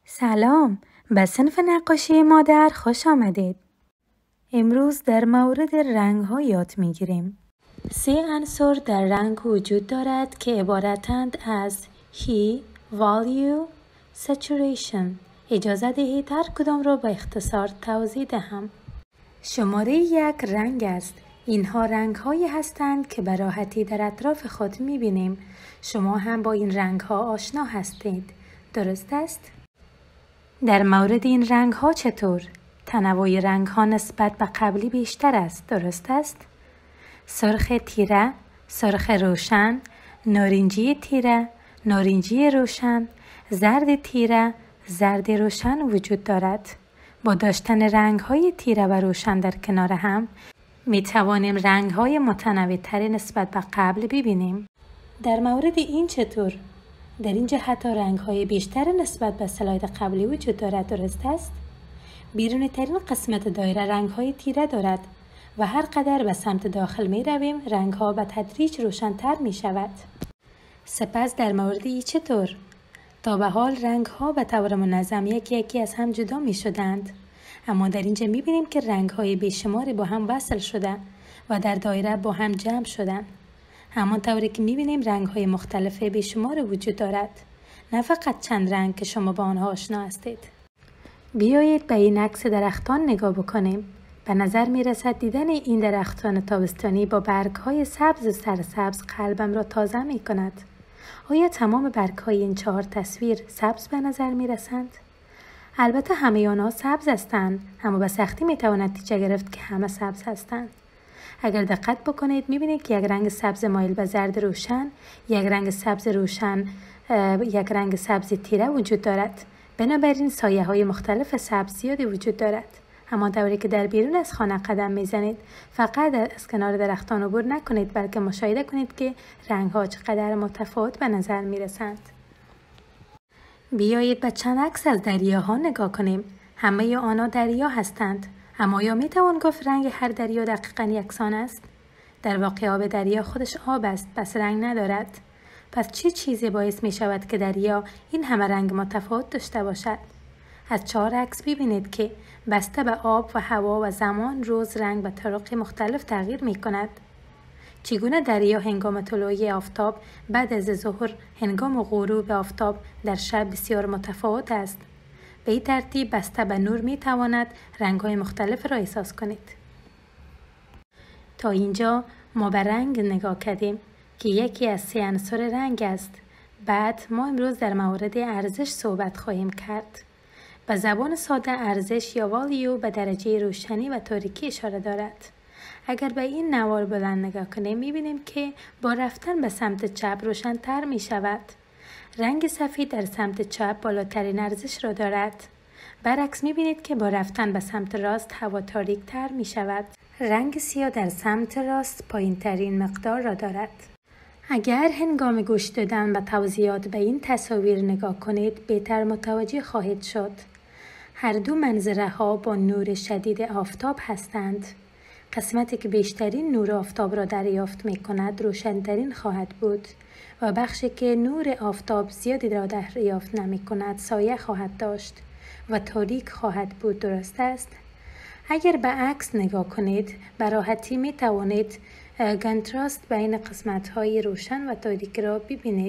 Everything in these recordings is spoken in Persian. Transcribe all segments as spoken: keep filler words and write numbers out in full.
سلام، به صنف نقاشی مادر خوش آمدید. امروز در مورد رنگ ها یاد می گیریم. سه عنصر در رنگ وجود دارد که عبارتند از He, Value, Saturation. اجازه دهید هر کدام را به اختصار توضیح دهم. شماره یک رنگ است. اینها رنگ هایی هستند که به راحتی در اطراف خود می بینیم. شما هم با این رنگ ها آشنا هستید. درست است؟ در مورد این رنگ ها چطور؟ تنوع رنگ ها نسبت به قبلی بیشتر است. درست است؟ سرخ تیره، سرخ روشن، نارنجی تیره، نارنجی روشن، زرد تیره، زرد روشن وجود دارد. با داشتن رنگ های تیره و روشن در کنار هم می توانیم رنگ های متنوع تری نسبت به قبل ببینیم. در مورد این چطور؟ در این جهت رنگ های بیشتر نسبت به سلاید قبلی وجود دارد. درست است؟ بیرونی ترین قسمت دایره رنگ های تیره دارد و هر قدر به سمت داخل می رویم رنگ ها به تدریج روشن‌تر می شود. سپس در مورد این چطور؟ تا به حال رنگ ها به طور منظم یکی یکی از هم جدا می شدند، اما در اینجا می بینیم که رنگ های بیشماری با هم وصل شده و در دایره با هم جمع شدند. همان طوری که می بینیم رنگ های مختلف بیشمار وجود دارد، نه فقط چند رنگ که شما با آنها آشنا هستید. بیایید به این عکس درختان نگاه بکنیم. به نظر می رسد دیدن این درختان تابستانی با برگ های سبز و سرسبز قلبم را تازه می کند. آیا تمام برگ های این چهار تصویر سبز به نظر می رسند؟ البته همه آنها سبز هستند، اما به سختی می توان نتیجه گرفت که همه سبز هستند. اگر دقت بکنید می بینید که یک رنگ سبز مایل به زرد روشن، یک رنگ سبز روشن، یک رنگ سبز تیره وجود دارد. بنابراین سایه های مختلف سبز زیادی وجود دارد. همان طوری که در بیرون از خانه قدم میزنید فقط از کنار درختان عبور نکنید، بلکه مشاهده کنید که رنگ ها چقدر متفاوت به نظر می رسند. بیایید به چند عکس از دریاها نگاه کنیم. همه آنها دریا هستند، اما یا می توان گفت رنگ هر دریا دقیقاً یکسان است؟ در واقع آب دریا خودش آب است، پس رنگ ندارد. پس چه چیزی باعث می شود که دریا این همه رنگ متفاوت داشته باشد؟ از چهار عکس ببینید که بسته به آب و هوا و زمان روز رنگ به طرق مختلف تغییر می کند. چگونه دریا هنگام طلوع آفتاب بعد از ظهر هنگام غروب آفتاب در شب بسیار متفاوت است. به این ترتیب بسته به نور می تواند رنگ های مختلف را احساس کنید. تا اینجا ما به رنگ نگاه کردیم که یکی از سه عنصر رنگ است. بعد ما امروز در مورد ارزش صحبت خواهیم کرد. به زبان ساده ارزش یا والیو به درجه روشنی و تاریکی اشاره دارد. اگر به این نوار بلند نگاه کنیم می‌بینیم که با رفتن به سمت چپ روشن‌تر می شود. رنگ سفید در سمت چپ بالاترین ارزش را دارد. برعکس می‌بینید که با رفتن به سمت راست هوا تاریک‌تر می شود. رنگ سیاه در سمت راست پایین‌ترین مقدار را دارد. اگر هنگام گوش دادن به توضیحات به این تصاویر نگاه کنید بهتر متوجه خواهید شد. هر دو منظره ها با نور شدید آفتاب هستند. قسمتی که بیشترین نور آفتاب را دریافت می کند روشنترین خواهد بود و بخشی که نور آفتاب زیادی را دریافت نمی کند سایه خواهد داشت و تاریک خواهد بود. درست است؟ اگر به عکس نگاه کنید به راحتی می توانید کنتراست بین قسمت های روشن و تاریک را ببینید.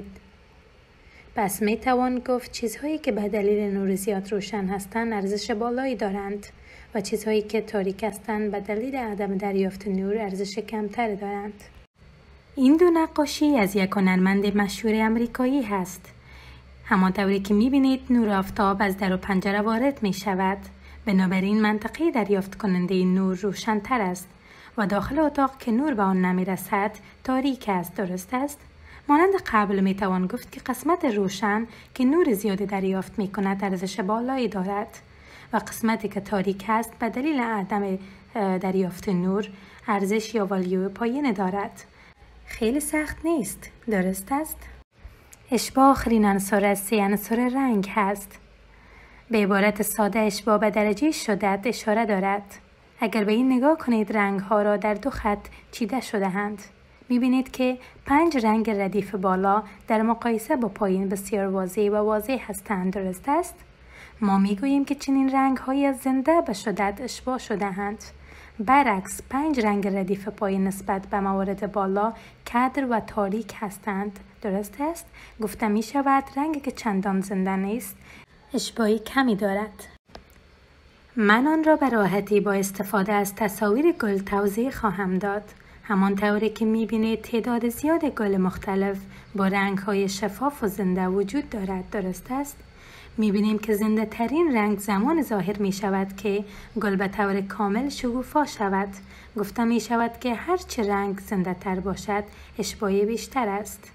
پس می توان گفت چیزهایی که به دلیل نور زیاد روشن هستند ارزش بالایی دارند و چیزهایی که تاریک هستند به دلیل عدم دریافت نور ارزش کمتری دارند. این دو نقاشی از یک هنرمند مشهور امریکایی هست. همانطوری که می بینید نور آفتاب از در و پنجره وارد می شود. بنابراین منطقه دریافت کننده نور روشن تر است و داخل اتاق که نور به آن نمی رسد تاریک است. درست است؟ مانند قبل می توان گفت که قسمت روشن که نور زیادی دریافت می کند ارزش بالایی دارد و قسمتی که تاریک است به دلیل عدم دریافت نور ارزش یا والیو پایین دارد. خیلی سخت نیست. درست است؟ اشباع آخرین عنصر از سه عنصر رنگ هست. به عبارت ساده اشباع به درجه شدت اشاره دارد. اگر به این نگاه کنید رنگ ها را در دو خط چیده شده اند. می‌بینید که پنج رنگ ردیف بالا در مقایسه با پایین بسیار واضح و واضح هستند. درست است؟ ما میگوییم که چنین رنگ‌هایی از زنده به شدت اشباع شده‌اند. برعکس پنج رنگ ردیف پایین نسبت به موارد بالا کدر و تاریک هستند. درست است؟ گفته می شود رنگی که چندان زنده نیست اشباعی کمی دارد. من آن را به راحتی با استفاده از تصاویر گل توضیح خواهم داد. همان طوری که می بینید تعداد زیاد گل مختلف با رنگ‌های شفاف و زنده وجود دارد. درست است؟ می بینیم که زنده ترین رنگ زمان ظاهر می شود که گل به طور کامل شکوفا شود. گفته می شود که هر چه رنگ زنده تر باشد اشباع بیشتر است.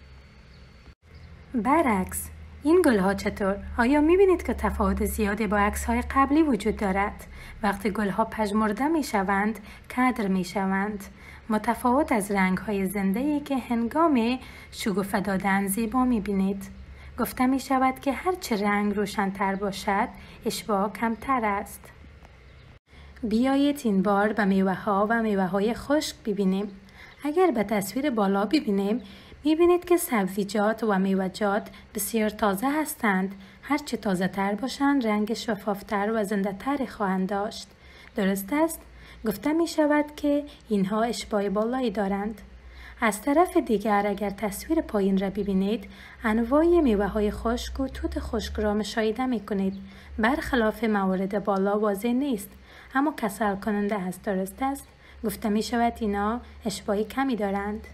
برعکس این گل ها چطور؟ آیا می بینید که تفاوت زیادی با عکس های قبلی وجود دارد؟ وقتی گل ها پژمرده می شوند کدر می شوند. متفاوت از رنگ های زنده ای که هنگام شکوفه دادن زیبا می بینید. گفته می شود که هر چه رنگ روشن‌تر باشد اشباع کمتر است. بیایید این بار به میوه ها و میوه های خشک ببینیم. اگر به تصویر بالا ببینیم می بینید که سبزیجات و میوه‌جات بسیار تازه هستند. هر چه تازه تر باشند رنگ شفافتر و زنده تری خواهند داشت. درست است؟ گفته می شود که اینها اشباع بالایی دارند. از طرف دیگر اگر تصویر پایین را ببینید انواع میوه های خشک و توت خشک را مشاهده می کنید. برخلاف موارد بالا واضح نیست اما کسل کننده است. درست است؟ گفته می شود اینا اشباع کمی دارند.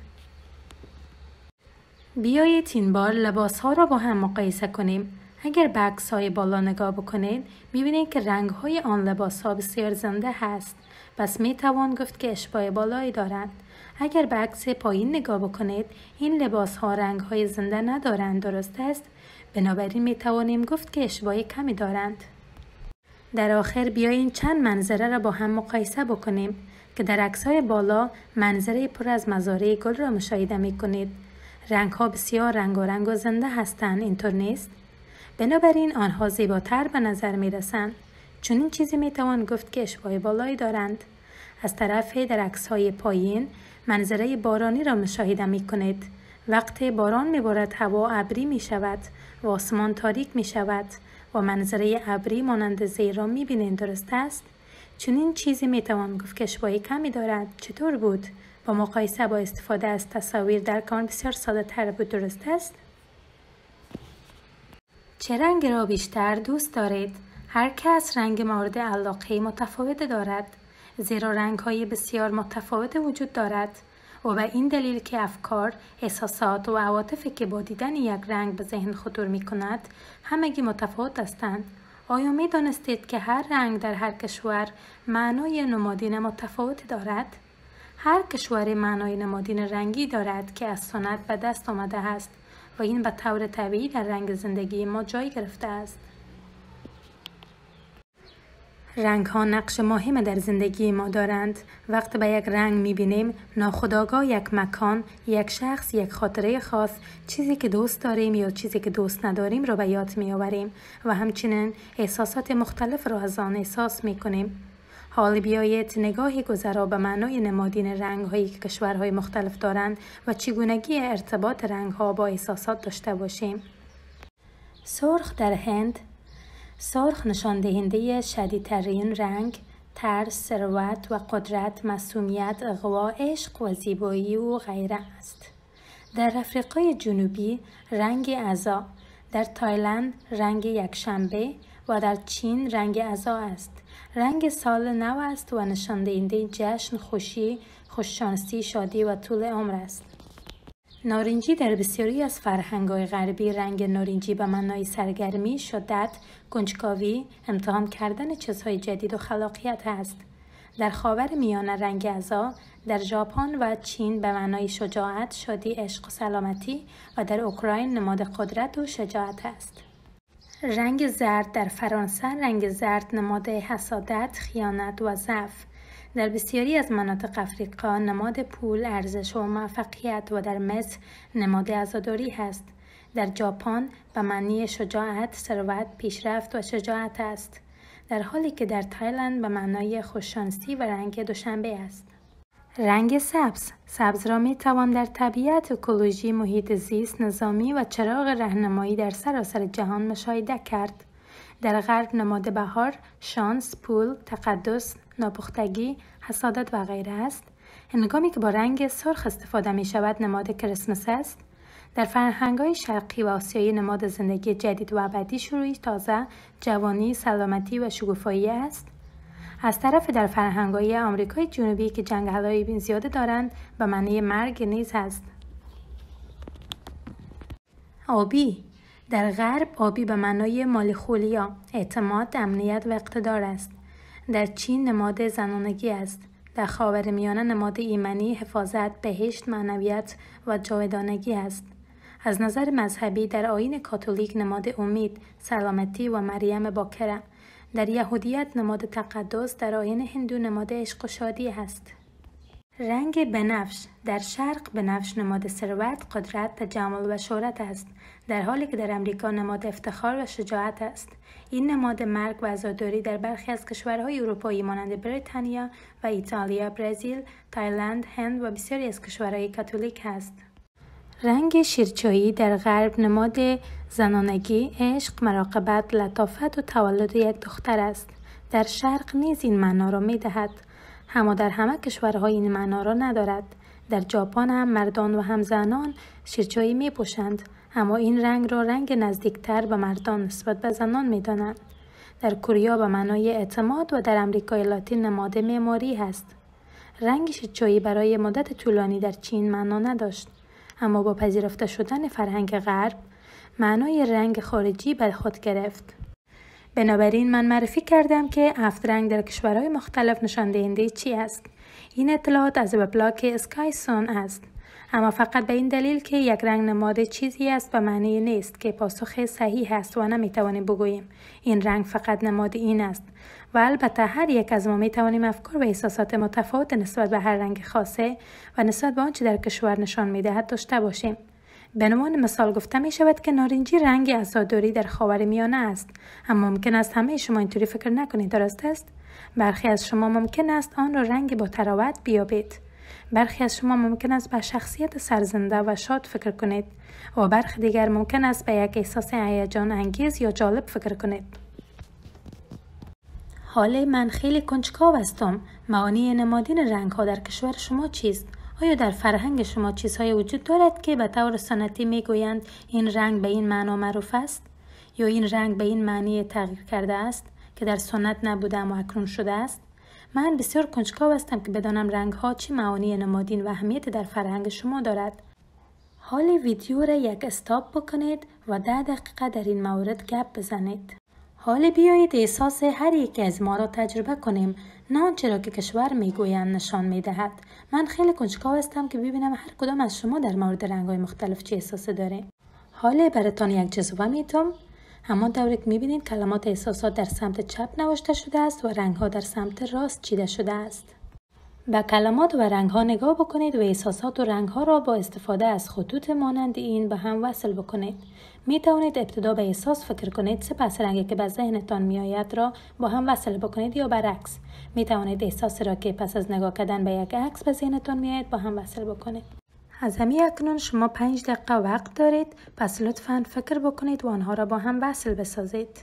بیایید این بار لباس ها را با هم مقایسه کنیم. اگر به عکس های بالا نگاه بکنید می‌بینید که رنگ های آن لباس ها بسیار زنده هست. پس می توان گفت که اشباع بالایی دارند. اگر به عکس پایین نگاه بکنید این لباس ها رنگ های زنده ندارند. درست است؟ بنابراین می توانیم گفت که اشباع کمی دارند. در آخر بیایید چند منظره را با هم مقایسه بکنیم که در عکس های بالا منظره پر از مزارع گل را مشاهده می کنید. رنگ ها بسیار رنگارنگ و زنده هستند. اینطور نیست؟ بنابراین آنها زیباتر به نظر می رسند. چون این چیزی می توان گفت که اشباع بالایی دارند. از طرف در عکس‌های پایین منظره بارانی را مشاهده می کنید. وقتی باران می بارد هوا ابری می شود و آسمان تاریک می شود و منظره ابری مانند زیر را می بینید. درست است؟ چون این چیزی می توان گفت که اشباع کمی دارد. چطور بود؟ با مقایسه با استفاده از تصاویر در کار بسیار ساده تر بود. درست است؟ چه رنگ را بیشتر دوست دارید؟ هر کس رنگ مورد علاقه متفاوت دارد. زیرا رنگ‌های بسیار متفاوت وجود دارد و به این دلیل که افکار، احساسات و عواطفی که با دیدن یک رنگ به ذهن خطور می‌کند همگی متفاوت هستند. آیا می‌دانستید که هر رنگ در هر کشور معنای نمادین متفاوتی دارد؟ هر کشور معنای نمادین رنگی دارد که از سنت به دست آمده است و این به طور طبیعی در رنگ زندگی ما جای گرفته است. رنگ ها نقش مهم در زندگی ما دارند. وقتی به یک رنگ می بینیم ناخودآگاه یک مکان، یک شخص، یک خاطره خاص، چیزی که دوست داریم یا چیزی که دوست نداریم را به یاد می آوریم و همچنین احساسات مختلف را از آن احساس می کنیم. حال بیایید نگاهی گذرا به معنای نمادین رنگ هایی که کشورهای مختلف دارند و چگونگی ارتباط رنگ ها با احساسات داشته باشیم. سرخ در هند. سرخ نشان دهنده شدیدترین رنگ، ترس، ثروت و قدرت، معصومیت، اغوا، عشق و زیبایی و غیره است. در آفریقای جنوبی رنگ عزا، در تایلند رنگ یکشنبه و در چین رنگ عزا است. رنگ سال نو است و نشان دهنده جشن، خوشی، خوششانسی، شادی و طول عمر است. نارنجی در بسیاری از فرهنگ‌های غربی رنگ نارنجی به معنای سرگرمی، شدت، کنجکاوی، امتحان کردن چیزهای جدید و خلاقیت است. در خاورمیانه رنگ عزا، در ژاپن و چین به معنای شجاعت، شادی، عشق و سلامتی و در اوکراین نماد قدرت و شجاعت است. رنگ زرد در فرانسه رنگ زرد نماد حسادت، خیانت و ضعف. در بسیاری از مناطق افریقا نماد پول، ارزش و موفقیت و در مصر نماد عزاداری است. در ژاپن به معنی شجاعت، ثروت، پیشرفت و شجاعت است. در حالی که در تایلند به معنای خوششانسی و رنگ دوشنبه است. رنگ سبز. سبز را می توان در طبیعت، اکولوژی، محیط زیست، نظامی و چراغ راهنمایی در سراسر جهان مشاهده کرد. در غرب نماد بهار، شانس، پول، تقدس، ناپختگی، حسادت و غیره است. هنگامی که با رنگ سرخ استفاده می شود نماد کریسمس است. در فرهنگ‌های شرقی و آسیایی نماد زندگی جدید و ابدی، شروعی تازه، جوانی، سلامتی و شکوفایی است. از طرف در فرهنگ‌های آمریکای جنوبی که جنگل‌های زیاده دارند به معنی مرگ نیز است. آبی در غرب آبی به معنای مالیخولیا، اعتماد، امنیت و اقتدار است. در چین نماد زنانگی است. در خاورمیانه نماد ایمنی، حفاظت، بهشت، معنویت و جاودانگی است. از نظر مذهبی در آیین کاتولیک نماد امید، سلامتی و مریم باکره. در یهودیت نماد تقدس، در آیین هندو نماد عشق و شادی است. رنگ بنفش در شرق بنفش نماد ثروت، قدرت، تجمل و شهرت است، در حالی که در امریکا نماد افتخار و شجاعت است. این نماد مرگ و عزاداری در برخی از کشورهای اروپایی مانند بریتانیا و ایتالیا، برزیل، تایلند، هند و بسیاری از کشورهای کاتولیک است. رنگ شیرچایی در غرب نماد زنانگی، عشق، مراقبت، لطافت و تولد یک دختر است. در شرق نیز این معنا را می دهد، اما در همه کشورها این معنا را ندارد. در ژاپن هم مردان و هم زنان شیرچایی می پوشند، اما این رنگ را رنگ نزدیکتر به مردان نسبت به زنان می دانند. در کره به معنای اعتماد و در امریکای لاتین نماد معماری است. رنگ شیرچایی برای مدت طولانی در چین معنا نداشت، اما با پذیرفته شدن فرهنگ غرب معنای رنگ خارجی به خود گرفت. بنابراین من معرفی کردم که هفت رنگ در کشورهای مختلف نشان دهنده چی است. این اطلاعات از وبلاگ اسکای سون است، اما فقط به این دلیل که یک رنگ نماد چیزی است به معنی نیست که پاسخ صحیح است و نمیتوانیم بگوییم این رنگ فقط نماد این است. و البته هر یک از ما میتوانیم افکار و احساسات متفاوت نسبت به هر رنگ خاصه و نسبت به آنچه در کشور نشان میدهد داشته باشیم. به عنوان مثال گفته می شود که نارنجی رنگ عزاداری در خاورمیانه است، اما ممکن است همه شما اینطوری فکر نکنید، درست است؟ برخی از شما ممکن است آن را رنگ با تراوت بیابید. برخی از شما ممکن است به شخصیت سرزنده و شاد فکر کنید و برخی دیگر ممکن است به یک احساس هیجان انگیز یا جالب فکر کنید. حالا من خیلی کنجکاو هستم. معانی نمادین رنگ ها در کشور شما چیست؟ آیا در فرهنگ شما چیزهای وجود دارد که به طور سنتی میگویند این رنگ به این معنا معروف است؟ یا این رنگ به این معنی تغییر کرده است که در سنت نبوده اما اکنون شده است؟ من بسیار کنجکاو هستم که بدانم رنگ ها چه معانی نمادین و اهمیت در فرهنگ شما دارد. حال ویدیو را یک استاپ بکنید و ده دقیقه در این مورد گپ بزنید. حال بیایید احساس هر یک از ما را تجربه کنیم، نه آنچه را که کشور میگویند نشان میدهد. من خیلی کنجکاو هستم که ببینم هر کدام از شما در مورد رنگ‌های مختلف چه احساسی دارید. حالا براتون یک جزوه میتم. همان طوری که میبینید کلمات احساسات در سمت چپ نوشته شده است و رنگ‌ها در سمت راست چیده شده است. به کلمات و رنگ‌ها نگاه بکنید و احساسات و رنگ‌ها را با استفاده از خطوط مانند این به هم وصل بکنید. می توانید ابتدا به احساس فکر کنید، سپس رنگی که به ذهنتان می آید را با هم وصل بکنید یا برعکس. می توانید احساسی را که پس از نگاه کردن به یک عکس به ذهنتان می آید با هم وصل بکنید. از همین اکنون شما پنج دقیقه وقت دارید، پس لطفاً فکر بکنید و آنها را با هم وصل بسازید.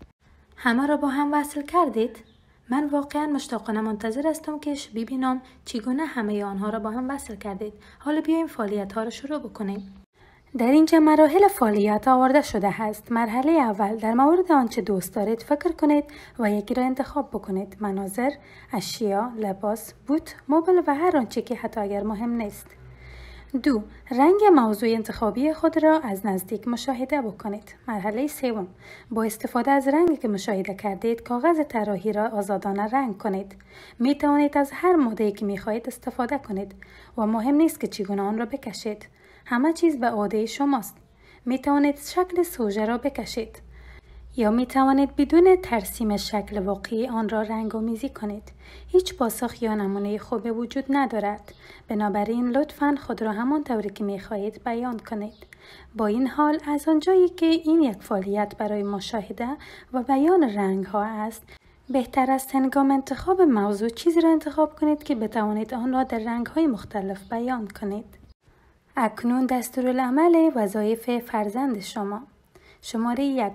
همه را با هم وصل کردید؟ من واقعا مشتاقانه منتظر هستم که ببینم چگونه همه آنها را با هم وصل کردید. حالا بیایم فعالیت ها را شروع بکنیم. در اینجا مراحل فعالیت آورده شده است. مرحله اول، در مورد آنچه دوست دارید فکر کنید و یکی را انتخاب بکنید. مناظر، اشیا، لباس، بوت، مبل و هر آنچه که حتی اگر مهم نیست. دو، رنگ موضوع انتخابی خود را از نزدیک مشاهده بکنید. مرحله سوم، با استفاده از رنگی که مشاهده کردید کاغذ طراحی را آزادانه رنگ کنید. می توانید از هر ماده‌ای که می خواهید استفاده کنید و مهم نیست که چگونه آن را بکشید. همه چیز به عهده شماست. می توانید شکل سوژه را بکشید یا می توانید بدون ترسیم شکل واقعی آن را رنگ‌آمیزی کنید. هیچ پاسخ یا نمونه خوبی وجود ندارد. بنابراین لطفاً خود را همان طوری که می خواهید بیان کنید. با این حال از آنجایی که این یک فعالیت برای مشاهده و بیان رنگ‌ها است، بهتر است هنگام انتخاب موضوع چیزی را انتخاب کنید که بتوانید آن را در رنگ‌های مختلف بیان کنید. اکنون دستورالعمل وظایف فرزند شما. شماره یک،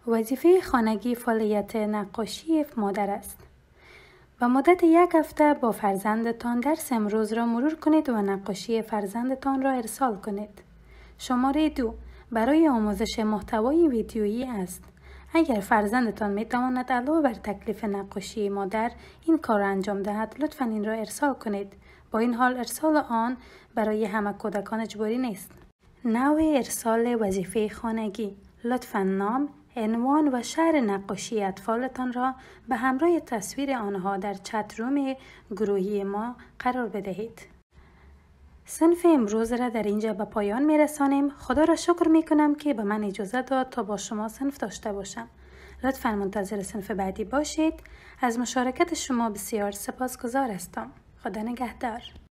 وظیفه خانگی فعالیت نقاشی مادر است. و مدت یک هفته با فرزندتان درس امروز را مرور کنید و نقاشی فرزندتان را ارسال کنید. شماره دو، برای آموزش محتوای ویدیویی است. اگر فرزندتان می تواند علاوه بر تکلیف نقاشی مادر این کار را انجام دهد، لطفاً این را ارسال کنید. با این حال ارسال آن برای همه کودکان اجباری نیست. نوع ارسال وظیفه خانگی: لطفاً نام، عنوان و شهر نقاشی اطفالتان را به همراه تصویر آنها در چت روم گروهی ما قرار بدهید. صنف امروز را در اینجا به پایان می رسانیم. خدا را شکر می کنم که به من اجازه داد تا با شما صنف داشته باشم. لطفاً منتظر صنف بعدی باشید. از مشارکت شما بسیار سپاسگزار هستم. خدا نگهدار.